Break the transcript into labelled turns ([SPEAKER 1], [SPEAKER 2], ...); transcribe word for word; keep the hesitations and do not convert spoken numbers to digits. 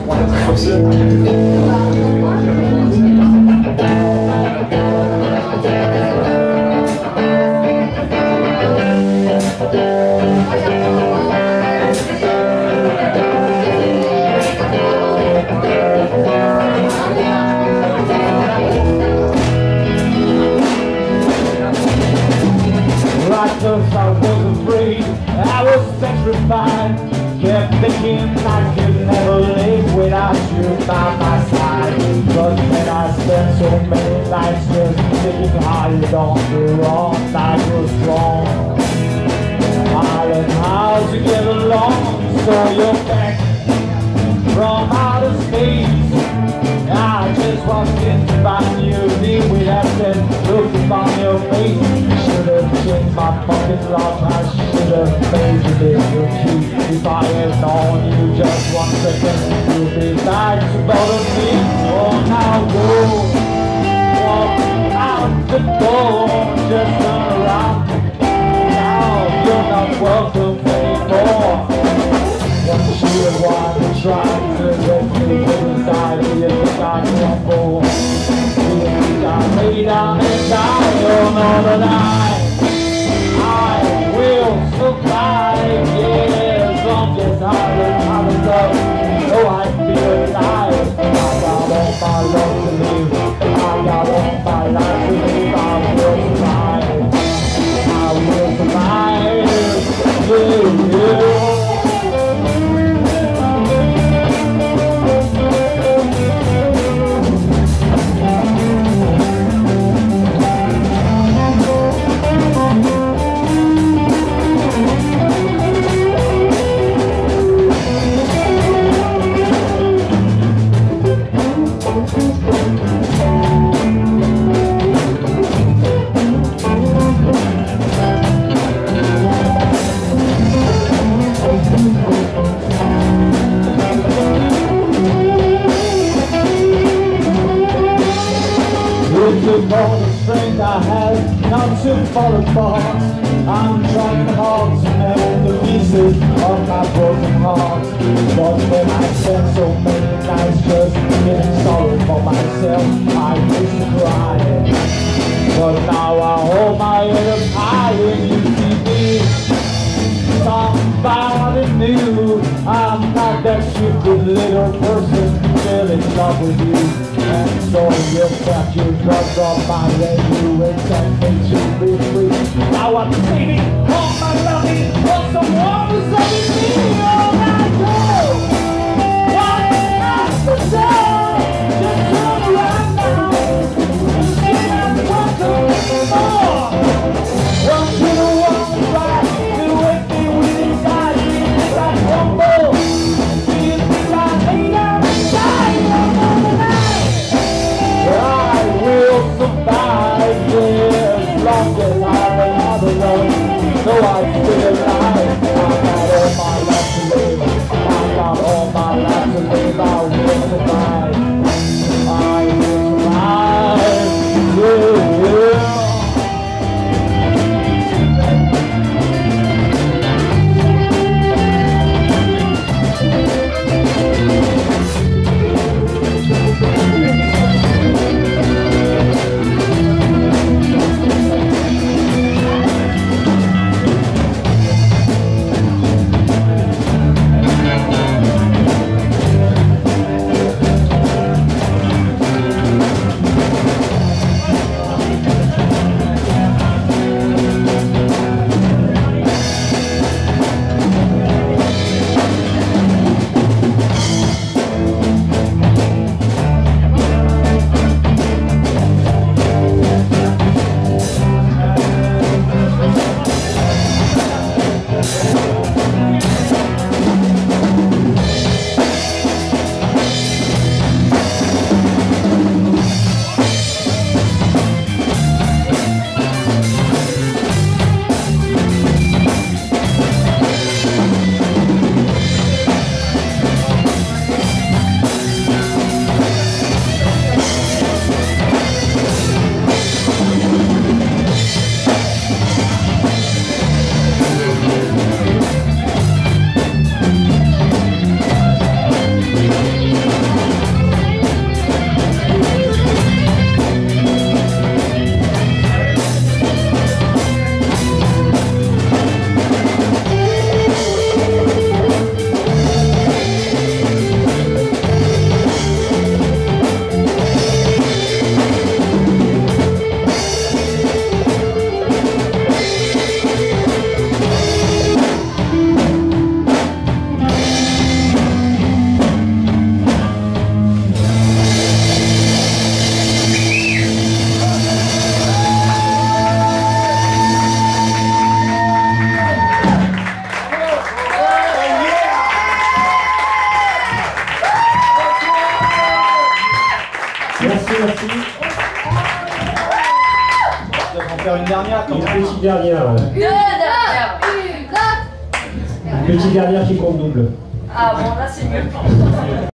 [SPEAKER 1] I was afraid, I was petrified. Kept thinking I could never live without you by my side. But then I spent so many nights just thinking how you don't do wrong. I was wrong. I learned how to get along. So you're back from outer space. I just walked in to find you deep with that said look upon your face. Should've changed my fucking lock, I should've made you this your key. If I had known you just one second, you'd be back to bother me. Oh, now go, walk out the door, just turn around. Now you're not welcome anymore. Once you and one trying to get me inside, do you think I crumble? Do you think I lay down and die? Oh no, but I, I will survive. Yeah, as long as I live, I will love. Oh, I feel alive. I got all my love to live. I got all my life to live. I will survive. I will survive. Yeah, yeah. Took all the strength I had not to fall apart. I'm trying hard to mend the pieces of my broken heart. But when I spent so many nights just feeling sorry for myself, I used to cry. But now I hold my head up high when you see me. Somebody new. I'm not that stupid little person still in love with you. And so you got your drugs off my leg, you and me to be free. Now I'm saving all my money for someone who's loving me all night long. What else to say? Just turn around now. You see I'm welcome anymore. Want you to walk right to with me with inside. Do you think I crumble? Do you think I lay down and die all the night? I will survive, yeah, as long as I have alone. So I feel alive, I got all my life to live.
[SPEAKER 2] Merci, merci.
[SPEAKER 1] On va en faire une dernière quand
[SPEAKER 2] Une
[SPEAKER 1] même.
[SPEAKER 2] petite dernière. Ouais.
[SPEAKER 3] Une dernière.
[SPEAKER 2] Une petite dernière qui compte double.
[SPEAKER 3] Ah bon, là c'est mieux.